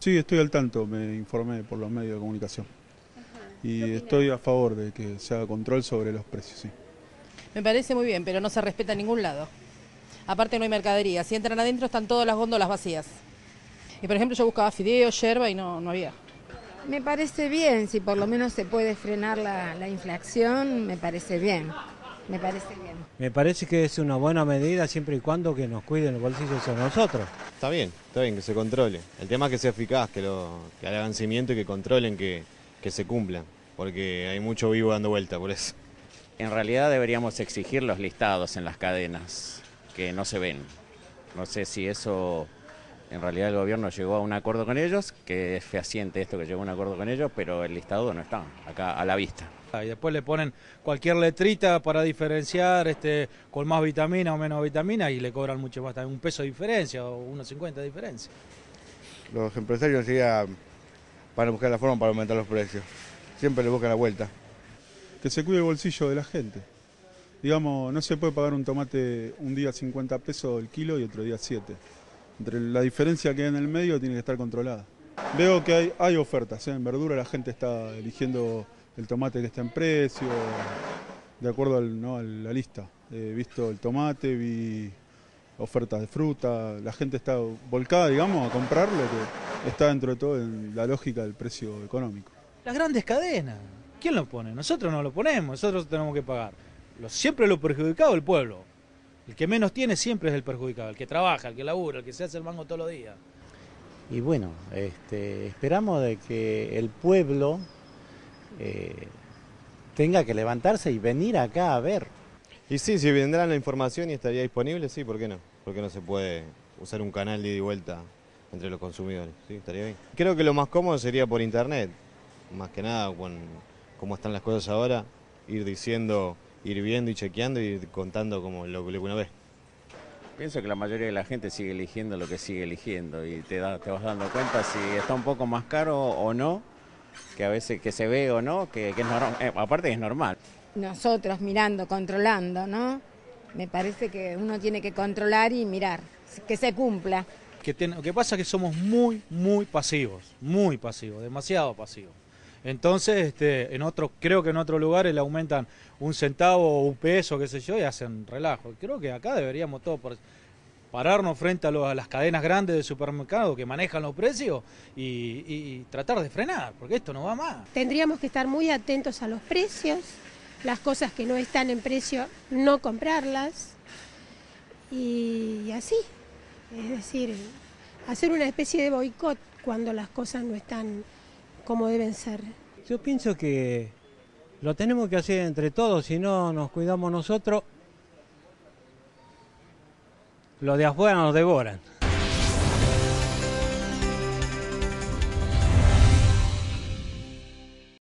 Sí, estoy al tanto, me informé por los medios de comunicación. Y estoy a favor de que se haga control sobre los precios, sí. Me parece muy bien, pero no se respeta en ningún lado. Aparte no hay mercadería. Si entran adentro están todas las góndolas vacías. Y por ejemplo yo buscaba fideos, yerba y no había. Me parece bien, si por lo menos se puede frenar la inflación, me parece bien. Me parece bien. Me parece que es una buena medida siempre y cuando que nos cuiden los bolsillos a nosotros. Está bien que se controle. El tema es que sea eficaz, que hagan seguimiento y que controlen que se cumplan, porque hay mucho vivo dando vuelta por eso. En realidad deberíamos exigir los listados en las cadenas, que no se ven. No sé si eso, en realidad el gobierno llegó a un acuerdo con ellos, que es fehaciente esto que llegó a un acuerdo con ellos, pero el listado no está acá a la vista. Y después le ponen cualquier letrita para diferenciar con más vitamina o menos vitamina y le cobran mucho más, también $1 de diferencia o 1.50 de diferencia. Los empresarios ya van a buscar la forma para aumentar los precios. Siempre le buscan la vuelta. Que se cuide el bolsillo de la gente. Digamos, no se puede pagar un tomate un día 50 pesos el kilo y otro día 7. Entre la diferencia que hay en el medio tiene que estar controlada. Veo que hay ofertas, en verdura la gente está eligiendo el tomate que está en precio, de acuerdo a la lista. He visto el tomate, vi ofertas de fruta, la gente está volcada, digamos, a comprar lo que está dentro de todo en la lógica del precio económico. Las grandes cadenas, ¿quién lo pone? Nosotros no lo ponemos, nosotros tenemos que pagar. Siempre lo perjudicado el pueblo. El que menos tiene siempre es el perjudicado, el que trabaja, el que labura, el que se hace el mango todos los días. Y bueno, esperamos de que el pueblo tenga que levantarse y venir acá a ver. Y sí, si vendrán la información y estaría disponible, sí, ¿por qué no? Porque no se puede usar un canal de ida y vuelta entre los consumidores, sí, estaría bien. Creo que lo más cómodo sería por internet, más que nada, con cómo están las cosas ahora, ir diciendo, ir viendo y chequeando y contando como lo que una vez. Pienso que la mayoría de la gente sigue eligiendo lo que sigue eligiendo y te vas dando cuenta si está un poco más caro o no, que a veces que se ve o no, que es normal, aparte que es normal. Nosotros mirando, controlando, ¿no? Me parece que uno tiene que controlar y mirar, que se cumpla. Lo que pasa es que somos muy pasivos, demasiado pasivos. Entonces, creo que en otros lugares le aumentan 1 centavo o 1 peso, qué sé yo, y hacen relajo. Creo que acá deberíamos todos pararnos frente a las cadenas grandes de supermercados que manejan los precios y tratar de frenar, porque esto no va más. Tendríamos que estar muy atentos a los precios, las cosas que no están en precio, no comprarlas, y así. Es decir, hacer una especie de boicot cuando las cosas no están como deben ser. Yo pienso que lo tenemos que hacer entre todos, si no nos cuidamos nosotros, los de afuera nos devoran.